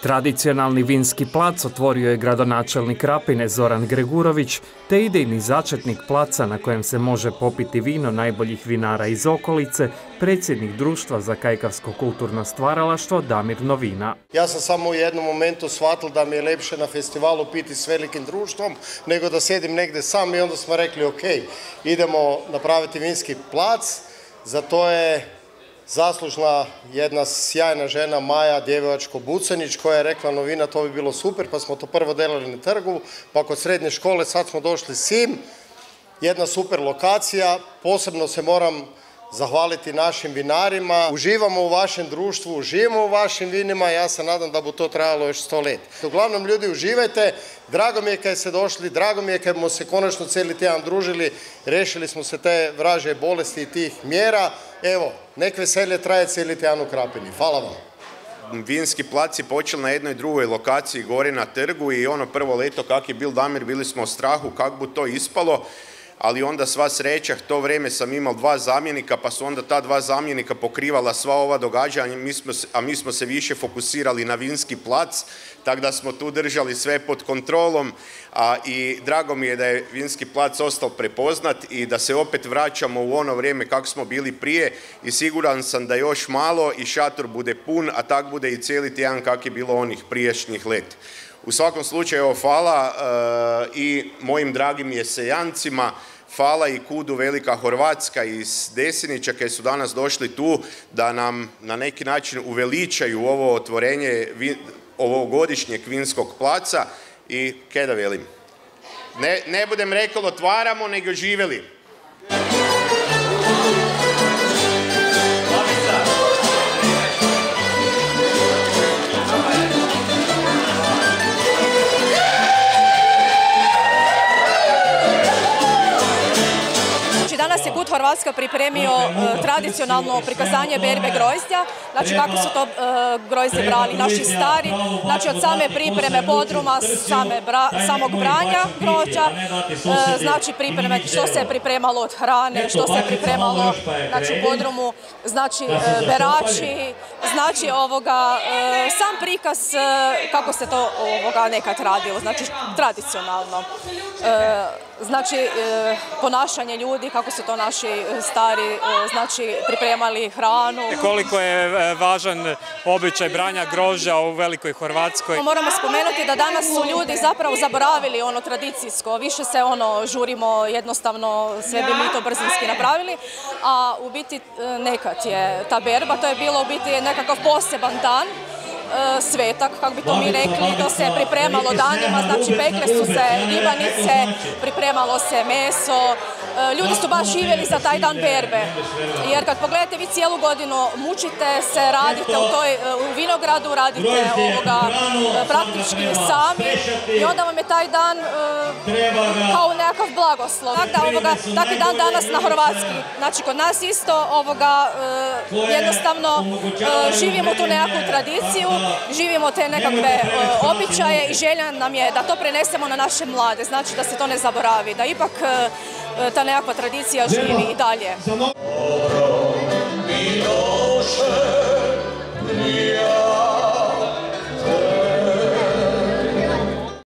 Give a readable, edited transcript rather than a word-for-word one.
Tradicionalni vinski plac otvorio je gradonačelnik Krapine Zoran Gregurović, te idejni začetnik placa na kojem se može popiti vino najboljih vinara iz okolice, predsjednik Društva za kajkavsko kulturno stvaralaštvo Damir Novina. Ja sam samo u jednom momentu shvatil da mi je lepše na festivalu piti s velikim društvom nego da sjedim negdje sam, i onda smo rekli ok, idemo napraviti vinski plac. Za to je zaslužna jedna sjajna žena Maja Djevojačko-Bucanić koja je rekla Novina to bi bilo super, pa smo to prvo delali na trgu, pa kod srednje škole, sad smo došli sim. Jedna super lokacija, posebno se moram zahvaliti našim vinarima. Uživamo u vašem društvu, uživamo u vašim vinima, ja se nadam da bi to trajalo još 100 let. Uglavnom ljudi uživajte, drago mi je kad ste došli, drago mi je kad smo se konačno cijeli tjedan družili, rešili smo se te vražje bolesti i tih mjera. Evo, nek veselje traje cijeli tjedan u Krapini. Hvala vam. Vinski plac je počel na jednoj drugoj lokaciji gore na trgu i ono prvo leto kak je bil Damir, bili smo u strahu kak bu to ispalo, ali onda sva sreća, to vrijeme sam imao 2 zamjenika, pa su onda ta 2 zamjenika pokrivala sva ova događanja, a mi smo se više fokusirali na vinski plac, tako da smo tu držali sve pod kontrolom, i drago mi je da je vinski plac ostao prepoznat i da se opet vraćamo u ono vrijeme kako smo bili prije, i siguran sam da još malo i šator bude pun, a tak bude i cijeli tjedan kak je bilo onih prijašnjih let. U svakom slučaju, hvala i mojim dragim jesejancima, hvala i KUD-u Velika Horvatska iz Desinića koji su danas došli tu da nam na neki način uveličaju ovo otvorenje ovogodišnjeg vinskog placa i kaj da velim. Ne budem rekao otvaramo, nego živeli. Danas je KUD Horvatska pripremio tradicionalno prikazanje berbe grozdja, znači kako su to grozdje brali naši stari, znači od same pripreme podruma, samog branja grožđa, znači pripreme što se je pripremalo od hrane, što se je pripremalo znači u podrumu, znači berači, znači sam prikaz kako se to nekad radilo, znači tradicionalno. Znači ponašanje ljudi, kako su to naši stari znači pripremali hranu. Koliko je važan običaj branja grožđa u Velikoj Horvatskoj? Moramo spomenuti da danas su ljudi zapravo zaboravili ono tradicijsko, više se žurimo jednostavno, sve bi mi to brzinski napravili, a u biti nekad je ta berba, to je bilo u biti nekakav poseban dan, svetak, kako bi to mi rekli, to se je pripremalo danima, znači pekle su se ribanice, pripremalo se meso, ljudi su baš živjeli za taj dan berbe, jer kad pogledate vi cijelu godinu mučite se, radite u vinogradu, radite praktički sami i onda vam je taj dan kao nekakav blagoslov. Takvi dan danas na Hrvatski, znači kod nas isto jednostavno živimo tu nekakvu tradiciju, živimo te nekakve običaje i želja nam je da to prenesemo na naše mlade, znači da se to ne zaboravi, da ipak ta nekakva tradicija živi i dalje.